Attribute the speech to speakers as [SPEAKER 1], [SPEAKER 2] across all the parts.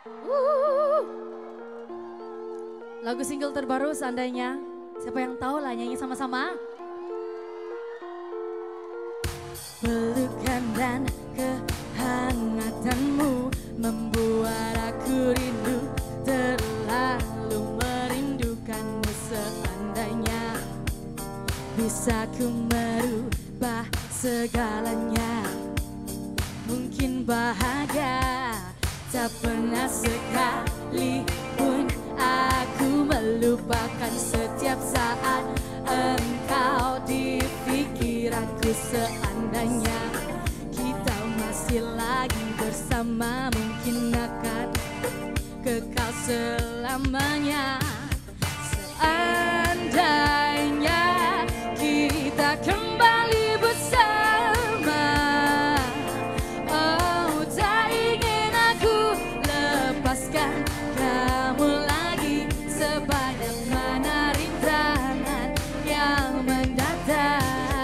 [SPEAKER 1] Lagu single terbaru seandainya. Siapa yang tahu lah nyanyi sama-sama. Pelukan dan kehangatanmu membuat aku rindu, terlalu merindukanmu. Seandainya bisa ku merubah segalanya, mungkin bahagia. Tak pernah sekalipun aku melupakan setiap saat engkau di pikiranku. Seandainya kita masih lagi bersama, mungkin akan kekal selamanya. Seandainya kita kembali bersama, oh tak ingin aku lepaskan kamu lagi, sebanyak mana rintangan yang mendatang.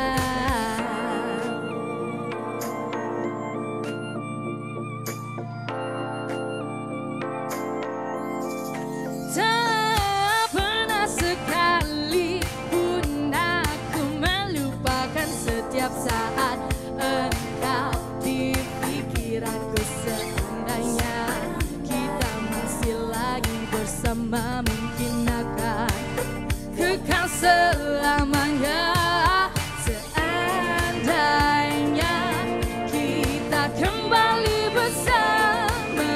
[SPEAKER 1] Tak pernah sekalipun aku melupakan setiap saat engkau di pikiranku. Seandainya kita masih lagi bersama, mungkin akan kekal selamanya. Seandainya kita kembali bersama,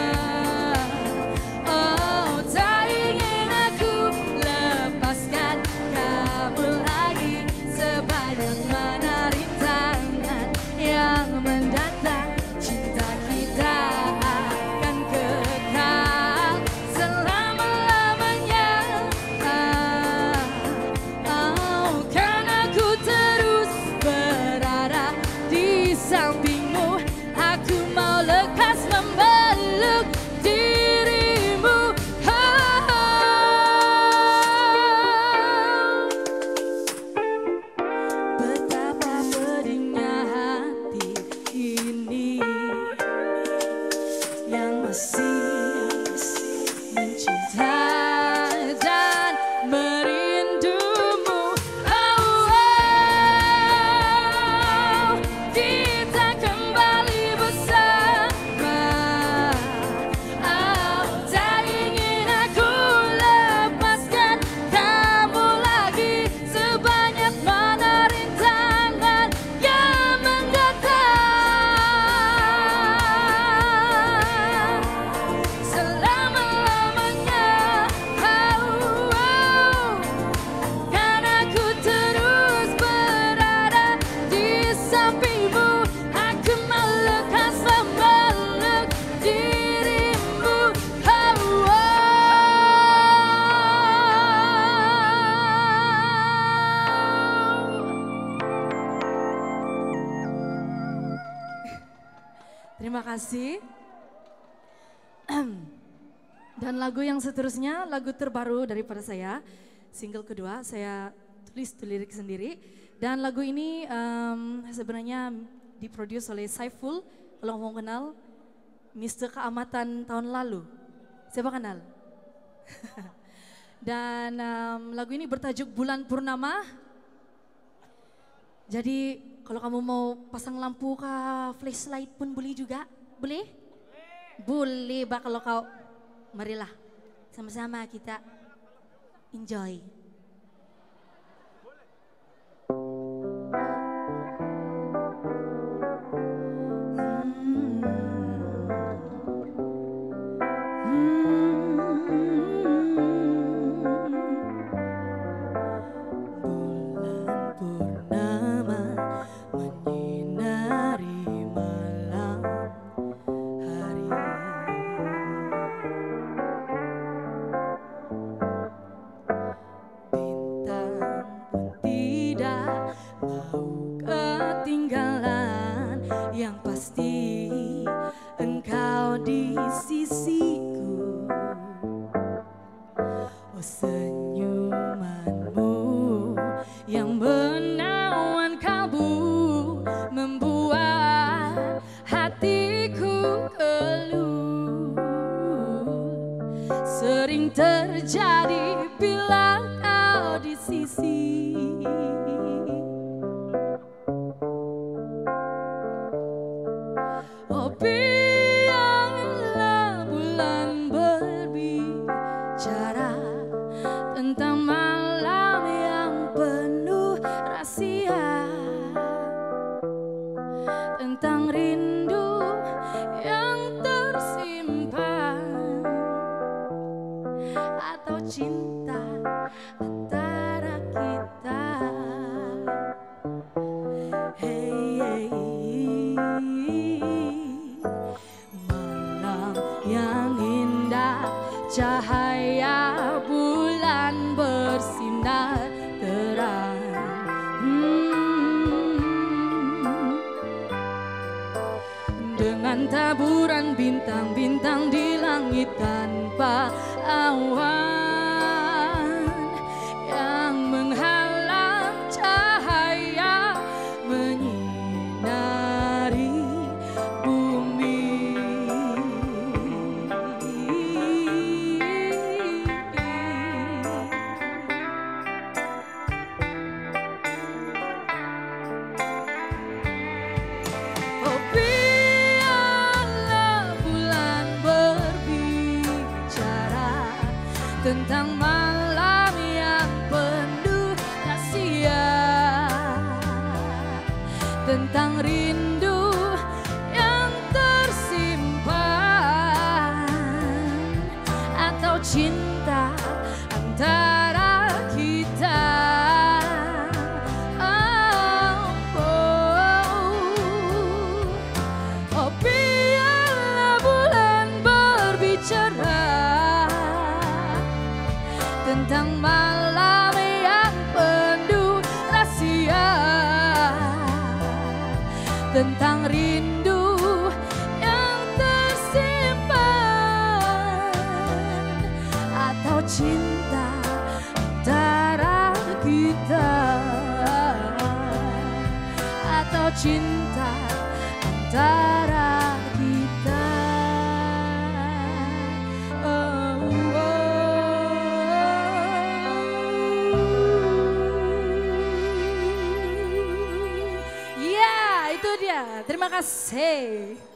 [SPEAKER 1] oh tak ingin aku lepaskan kamu lagi, sebanyak mana rintangan yang mendatang. Cinta kita akan kekal selama-lamanya. Oh, kan aku terus berada di sampingmu. Aku mau lekas memeluk dirimu. Betapa pedihnya hati ini yang masih mencintai dan merindumu. Oh, kita kembali bersama. Oh, tak ingin aku lepaskan kamu lagi, sebanyak mana rintangan yang mendatang. Selama-lamanya, kan aku terus berada di sampingmu. Aku mau lekas memeluk dirimu. Terima kasih. Dan lagu yang seterusnya, lagu terbaru daripada saya, single kedua, saya tulis lirik sendiri. Dan lagu ini sebenarnya diproduce oleh Saiful, kalau mau kenal, Mr. Keamatan tahun lalu. Siapa kenal? Dan lagu ini bertajuk Bulan Purnama. Jadi kalau kamu mau pasang lampu kah, flashlight pun boleh juga, boleh? Boleh, Pak, kalau kau, marilah sama-sama kita enjoy. Bulan purnama menyinari malam hari, bintang pun tidak mau ketinggalan. Yang pasti engkau di sisiku. Oh, senyumanmu yang menawan kalbu membuat hatiku keluh. tentang rindu yang tersimpan atau cinta antara kita. Hey, malam yang indah, cahaya bulan bersinar terang. Dengan taburan bintang-bintang di langit tanpa awan yang menghalang cahaya menyinari bumi. Oh, tentang malam yang penuh rahasia, tentang rindu yang tersimpan atau cinta antara kita. Oh, biarlah bulan berbicara tentang malam yang penuh rahasia, tentang rindu yang tersimpan atau cinta antara kita, atau cinta antara kita. Itu dia, terima kasih.